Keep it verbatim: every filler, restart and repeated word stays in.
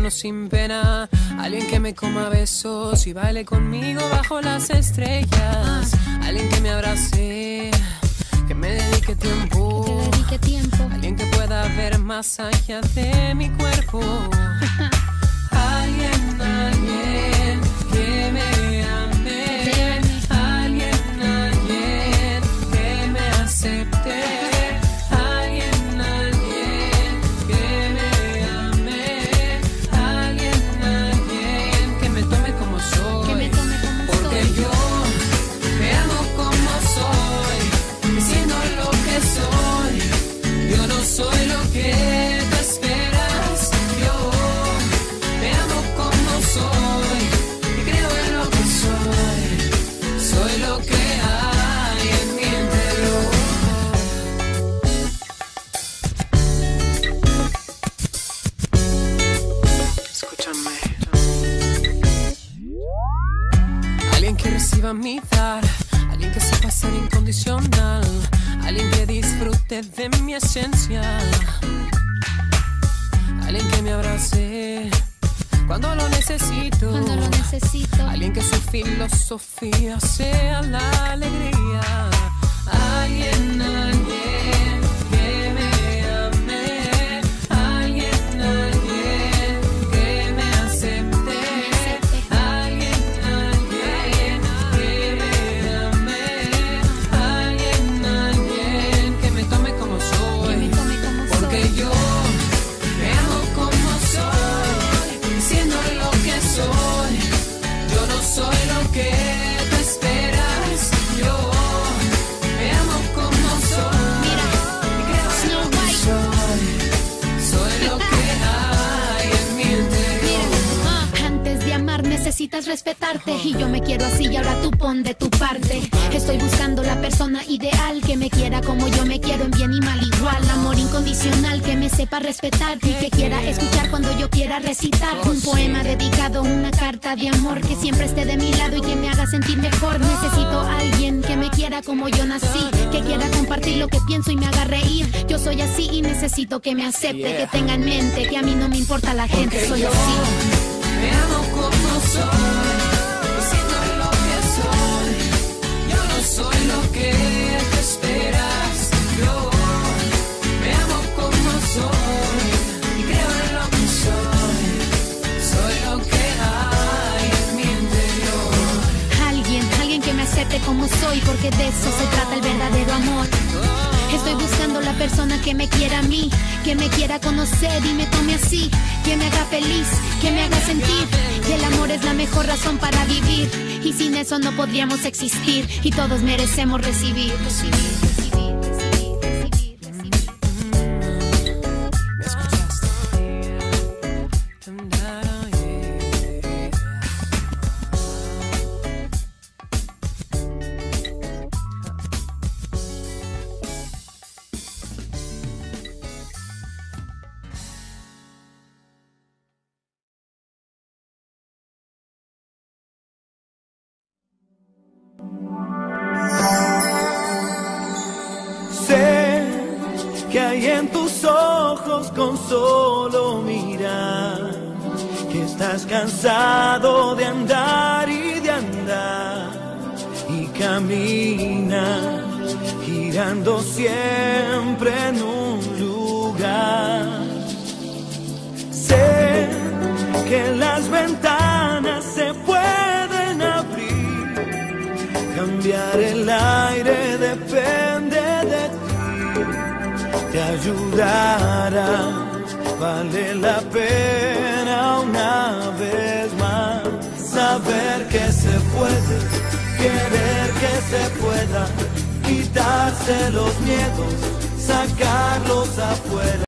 tono sin pena. Alguien que me coma besos y baile conmigo bajo las estrellas. Alguien que me abrace, que me dedique tiempo, que te dedique tiempo. Alguien que pueda ver más allá de mi cuerpo. Alguien, alguien que me ame. Alguien, alguien que me acepte. Alguien, alguien que me ame. Alguien, alguien que me tome como soy. Que me tome como Porque soy. yo me amo como soy, siendo lo que soy. Yo no soy lo que tú esperas. Yo me amo como soy y creo en lo que soy. Soy lo que hay en mi interior. Escúchame. Alguien que reciba mi dar, alguien que sepa ser incondicional, alguien que disfrute de mi esencia, alguien que me abrace cuando lo necesito, Cuando lo necesito. alguien que su filosofía sea la alegría. Alguien, alguien que me ame. Alguien, alguien que me acepte. Alguien, alguien que me ame. Alguien, alguien que me tome como Que soy. me tome como Porque soy. yo me amo como soy, siendo lo que soy. Yo no soy lo que tú esperas. Yo me amo como soy. Mira, Y creo en lo que soy. Soy lo que hay en mi interior. Ah, antes de amar necesitas respetarte. Y yo me quiero así y ahora tú pon de tu parte. Estoy buscando la persona ideal que me quiera como yo me quiero, en bien y mal igual. Amor incondicional que me sepa respetar y que quiera escuchar cuando yo quiera recitar. Un poema dedicado, una carta de amor que siempre esté de mi lado y que me haga sentir mejor. Necesito a alguien que me quiera como yo nací, que quiera compartir lo que pienso y me haga reír. Yo soy así y necesito que me acepte, que tenga en mente que a mí no me importa la gente, soy así. Me amo como soy, siendo lo que soy. Yo no soy lo que tú esperas. Yo me amo como soy y creo en lo que soy. Soy lo que hay en mi interior. Alguien, alguien que me acepte como soy, porque de eso se trata el verdadero amor. Estoy buscando la persona que me quiera a mí, que me quiera conocer y me tome así, que me haga feliz, que me haga sentir que el amor es la mejor razón para vivir, y sin eso no podríamos existir, y todos merecemos recibir, recibir, recibir, recibir, recibir, recibir. ¿Me escuchaste? Sé que hay en tus ojos con solo mirar que estás cansado de andar y de andar y caminas girando siempre en un lugar. Sé que las ventanas se pueden abrir, cambiar el aire depende de ti, te ayudará, vale la pena una vez más saber que se puede, querer que se pueda, quitarse los miedos, sacarlos afuera.